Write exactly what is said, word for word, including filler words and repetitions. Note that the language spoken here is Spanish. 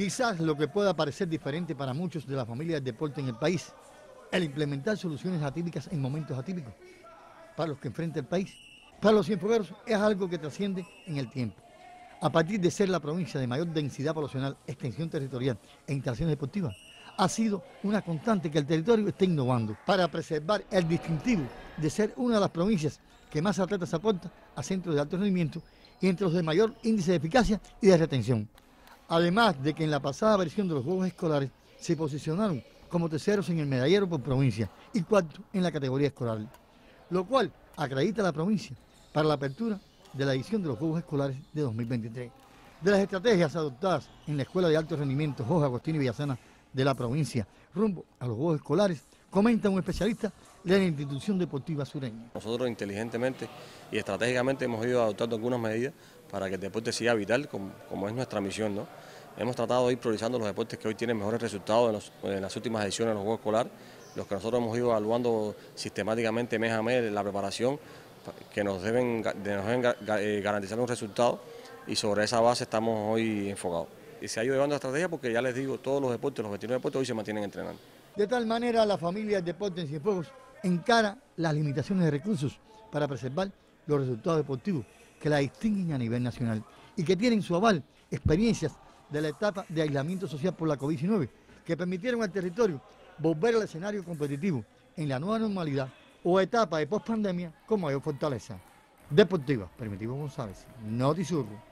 Quizás lo que pueda parecer diferente para muchos de las familias del deporte en el país, el implementar soluciones atípicas en momentos atípicos para los que enfrenta el país. Para los cienfuegueros es algo que trasciende en el tiempo. A partir de ser la provincia de mayor densidad poblacional, extensión territorial e instalaciones deportivas, ha sido una constante que el territorio esté innovando para preservar el distintivo de ser una de las provincias que más atletas aporta a centros de alto rendimiento y entre los de mayor índice de eficacia y de retención. Además de que en la pasada versión de los Juegos Escolares se posicionaron como terceros en el medallero por provincia y cuarto en la categoría escolar, lo cual acredita a la provincia para la apertura de la edición de los Juegos Escolares de dos mil veintitrés. De las estrategias adoptadas en la Escuela de Alto Rendimiento Jorge Agostini Villasana de la provincia rumbo a los Juegos Escolares, comenta un especialista de la institución deportiva sureña. Nosotros inteligentemente y estratégicamente hemos ido adoptando algunas medidas para que el deporte siga vital, como, como es nuestra misión, ¿no? Hemos tratado de ir priorizando los deportes que hoy tienen mejores resultados en, los, en las últimas ediciones de los Juegos Escolares, los que nosotros hemos ido evaluando sistemáticamente mes a mes la preparación, que nos deben, nos deben garantizar un resultado, y sobre esa base estamos hoy enfocados. Y se ha ido llevando la estrategia porque ya les digo, todos los deportes, los veintinueve deportes hoy se mantienen entrenando. De tal manera la familia del deporte en Cienfuegos encara las limitaciones de recursos para preservar los resultados deportivos que la distinguen a nivel nacional y que tienen su aval experiencias de la etapa de aislamiento social por la COVID diecinueve que permitieron al territorio volver al escenario competitivo en la nueva normalidad o etapa de pospandemia con mayor fortaleza. Deportiva, Primitivo González, Notisur.